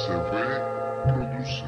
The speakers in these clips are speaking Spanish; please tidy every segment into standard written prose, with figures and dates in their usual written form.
Se ve, produce.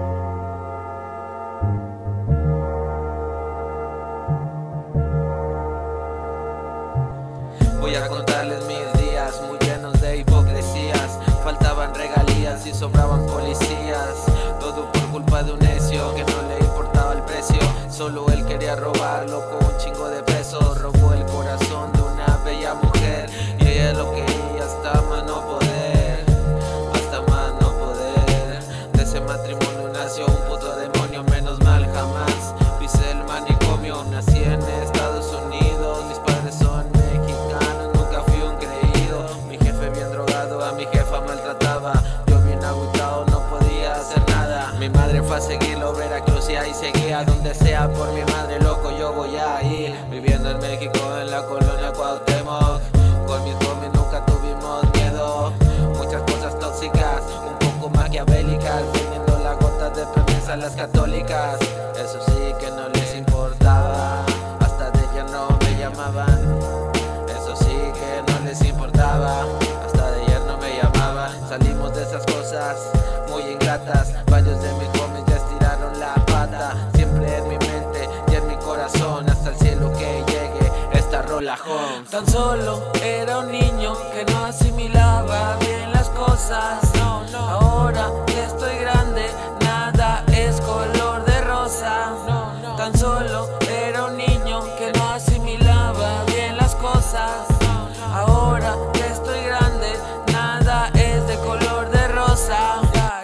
Voy a contarles mis días muy llenos de hipocresías. Faltaban regalías y sobraban policías. Todo por culpa de un necio que no le importaba el precio. Solo él quería robarlo con un chingo de pesos. Robó el corazón de una bella mujer y ella lo quería hasta más no poder. Hasta más no poder. De ese matrimonio nació un puto demonio. Menos mal jamás pisé el manicomio. Nací en Estados Unidos, mis padres son mexicanos. Nunca fui un creído. Mi jefe bien drogado, a mi jefa maltrataba. Yo bien agüitado, no podía hacer nada. Mi madre fue a seguirlo, Veracruz y ahí seguía. Donde sea por mi madre, loco, yo voy a ir. Viviendo en México, en la colonia Cuauhtémoc. Con mis homies nunca tuvimos miedo. Muchas cosas tóxicas, un poco maquiavélicas. Vendiendo la gota de premios a las católicas. Eso sí que no les importaba. Hasta de ella no me llamaban. Eso sí que no les importaba. Hasta de ayer no me llamaban. Salimos de esas cosas muy ingratas. Varios de mis homies ya estiraron la pata. Siempre en mi mente y en mi corazón. Hasta el cielo que llegue esta rola Holmes. Tan solo era un niño que no asimilaba bien las cosas. Ahora que estoy grande, nada es color de rosa. Tan solo era un niño que no asimilaba bien las cosas. Ahora que estoy grande, nada es de color de rosa.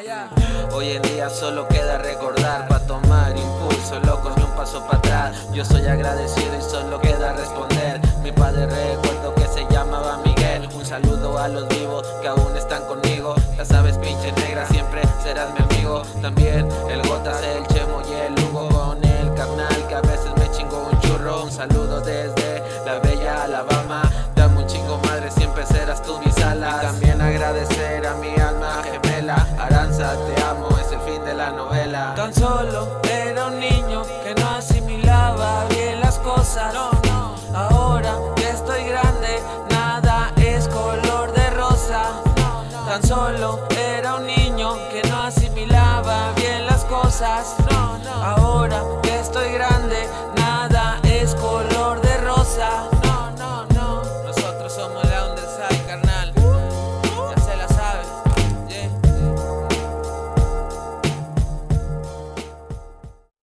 Hoy en día solo queda recordar pa' tomar impulso, locos ni un paso para atrás. Yo soy agradecido y solo queda responder. Mi padre recuerdo que se llamaba Miguel. Un saludo a los vivos que aún están conmigo. Ya sabes, pinche negra, siempre serás mi amigo. También